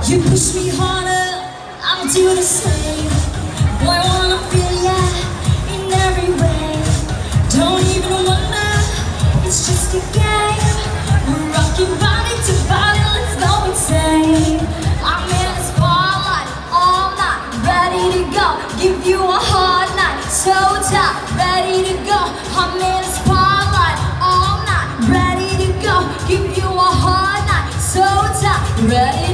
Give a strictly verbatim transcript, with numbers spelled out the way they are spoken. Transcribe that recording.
You push me harder, I'll do the same. Boy, I wanna feel ya in every way. Don't even wonder, it's just a game. We're rocking body to body, let's go insane. I'm in the spotlight all night, ready to go. Give you a hard night, so tight, ready to go. I'm in the spotlight all night, ready to go. Give you a hard night, so tight, ready to go.